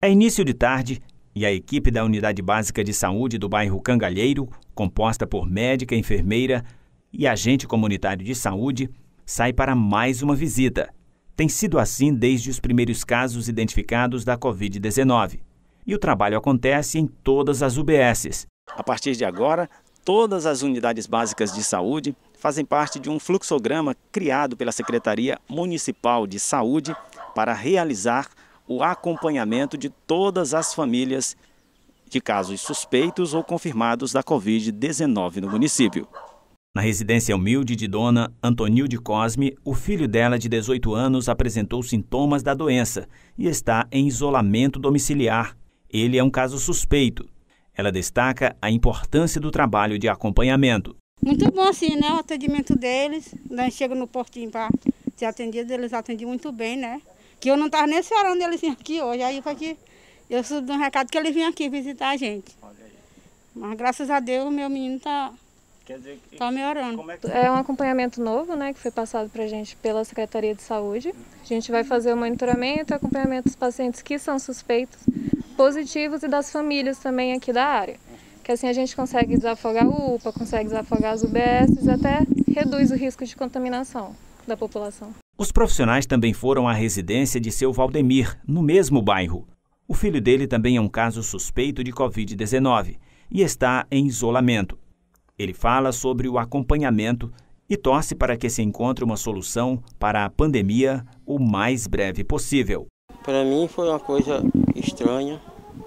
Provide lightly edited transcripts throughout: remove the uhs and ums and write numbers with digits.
É início de tarde e a equipe da Unidade Básica de Saúde do bairro Cangalheiro, composta por médica, enfermeira e agente comunitário de saúde, sai para mais uma visita. Tem sido assim desde os primeiros casos identificados da Covid-19. E o trabalho acontece em todas as UBSs. A partir de agora, todas as unidades básicas de saúde fazem parte de um fluxograma criado pela Secretaria Municipal de Saúde para realizar o acompanhamento de todas as famílias de casos suspeitos ou confirmados da Covid-19 no município. Na residência humilde de Dona Antonilde Cosme, o filho dela de 18 anos apresentou sintomas da doença e está em isolamento domiciliar. Ele é um caso suspeito. Ela destaca a importância do trabalho de acompanhamento. Muito bom assim, né? O atendimento deles. Nós chegamos no postinho para ser atendido, eles atendem muito bem, né? Que eu não estava nem esperando eles virem aqui hoje. Aí foi que eu soube um recado que eles vinham aqui visitar a gente. Mas graças a Deus o meu menino está melhorando. É um acompanhamento novo, né, que foi passado para a gente pela Secretaria de Saúde. A gente vai fazer o monitoramento e acompanhamento dos pacientes que são suspeitos, positivos e das famílias também aqui da área. Que assim a gente consegue desafogar o UPA, consegue desafogar as UBSs e até reduz o risco de contaminação da população. Os profissionais também foram à residência de seu Valdemir, no mesmo bairro. O filho dele também é um caso suspeito de Covid-19 e está em isolamento. Ele fala sobre o acompanhamento e torce para que se encontre uma solução para a pandemia o mais breve possível. Para mim foi uma coisa estranha,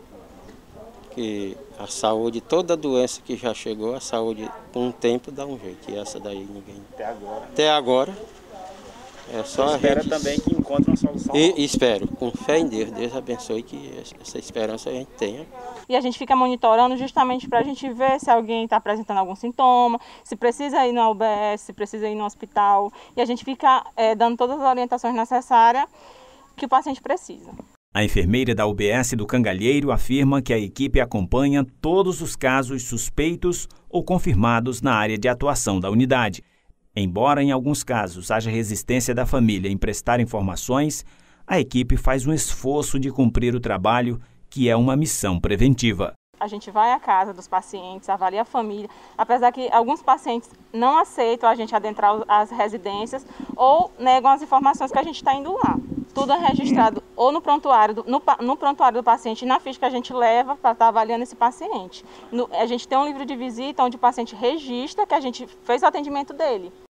que a saúde, toda doença que já chegou, a saúde com um tempo dá um jeito, e essa daí ninguém... Até agora. É só espera também que encontre uma solução. E espero, com fé em Deus. Deus abençoe que essa esperança a gente tenha. E a gente fica monitorando justamente para a gente ver se alguém está apresentando algum sintoma, se precisa ir na UBS, se precisa ir no hospital. E a gente fica dando todas as orientações necessárias que o paciente precisa. A enfermeira da UBS do Cangalheiro afirma que a equipe acompanha todos os casos suspeitos ou confirmados na área de atuação da unidade. Embora em alguns casos haja resistência da família em prestar informações, a equipe faz um esforço de cumprir o trabalho, que é uma missão preventiva. A gente vai à casa dos pacientes, avalia a família, apesar que alguns pacientes não aceitam a gente adentrar as residências ou negam as informações que a gente está indo lá. Tudo é registrado ou no prontuário do paciente e na ficha que a gente leva para estar avaliando esse paciente. A gente tem um livro de visita onde o paciente registra que a gente fez o atendimento dele.